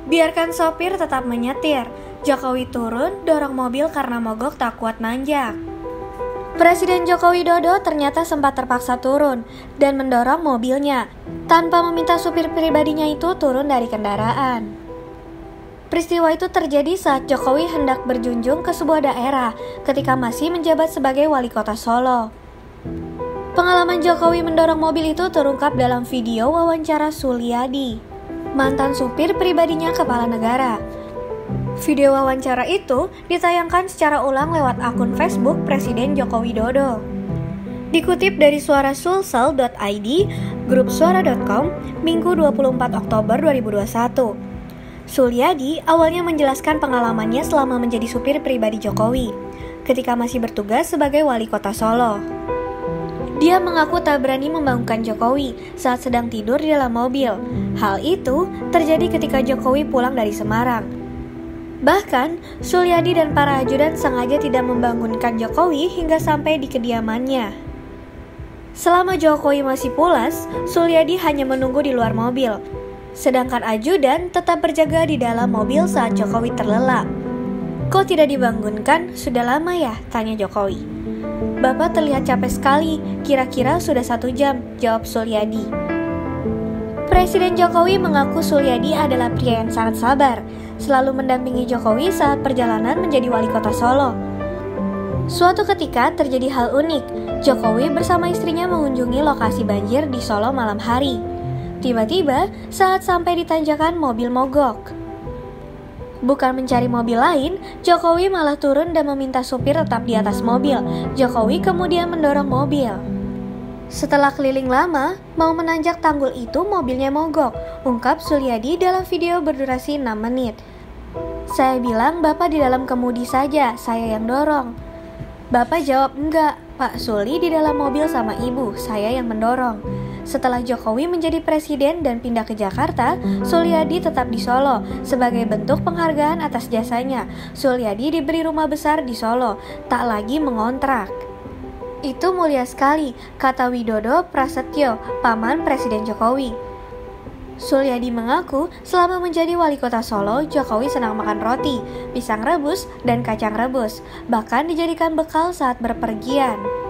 Biarkan sopir tetap menyetir. Jokowi turun, dorong mobil karena mogok tak kuat nanjak. Presiden Joko Widodo ternyata sempat terpaksa turun dan mendorong mobilnya tanpa meminta supir pribadinya itu turun dari kendaraan. Peristiwa itu terjadi saat Jokowi hendak berjunjung ke sebuah daerah ketika masih menjabat sebagai wali kota Solo. Pengalaman Jokowi mendorong mobil itu terungkap dalam video wawancara Sulyadi, mantan supir pribadinya kepala negara. Video wawancara itu ditayangkan secara ulang lewat akun Facebook Presiden Joko Widodo. Dikutip dari suarasulsel.id, grup suara.com, Minggu 24 Oktober 2021. Sulyadi awalnya menjelaskan pengalamannya selama menjadi supir pribadi Jokowi ketika masih bertugas sebagai wali kota Solo. Dia mengaku tak berani membangunkan Jokowi saat sedang tidur di dalam mobil. Hal itu terjadi ketika Jokowi pulang dari Semarang. Bahkan, Sulyadi dan para ajudan sengaja tidak membangunkan Jokowi hingga sampai di kediamannya. Selama Jokowi masih pulas, Sulyadi hanya menunggu di luar mobil. Sedangkan ajudan tetap berjaga di dalam mobil saat Jokowi terlelap. "Kok tidak dibangunkan? Sudah lama ya?" tanya Jokowi. "Bapak terlihat capek sekali, kira-kira sudah 1 jam," jawab Sulyadi. Presiden Jokowi mengaku Sulyadi adalah pria yang sangat sabar, selalu mendampingi Jokowi saat perjalanan menjadi wali kota Solo. Suatu ketika terjadi hal unik, Jokowi bersama istrinya mengunjungi lokasi banjir di Solo malam hari. Tiba-tiba, saat sampai di tanjakan, mobil mogok. Bukan mencari mobil lain, Jokowi malah turun dan meminta supir tetap di atas mobil. Jokowi kemudian mendorong mobil. Setelah keliling lama, mau menanjak tanggul itu mobilnya mogok, ungkap Sulyadi dalam video berdurasi 6 menit. "Saya bilang Bapak di dalam kemudi saja, saya yang dorong." Bapak jawab, "Enggak, Pak Suli di dalam mobil sama ibu, saya yang mendorong." Setelah Jokowi menjadi presiden dan pindah ke Jakarta, Sulyadi tetap di Solo. Sebagai bentuk penghargaan atas jasanya, Sulyadi diberi rumah besar di Solo, tak lagi mengontrak. "Itu mulia sekali," kata Widodo Prasetyo, paman Presiden Jokowi. Sulyadi mengaku selama menjadi wali kota Solo, Jokowi senang makan roti, pisang rebus, dan kacang rebus, bahkan dijadikan bekal saat berpergian.